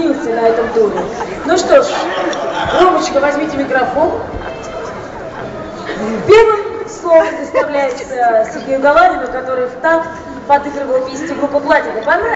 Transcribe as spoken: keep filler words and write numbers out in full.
единственный на этом туре. Ну что ж, Ромочка, возьмите микрофон. Первым словом доставляется Сергею Галанину, который в такт подыгрывал песне группы «Платина». Понравилось?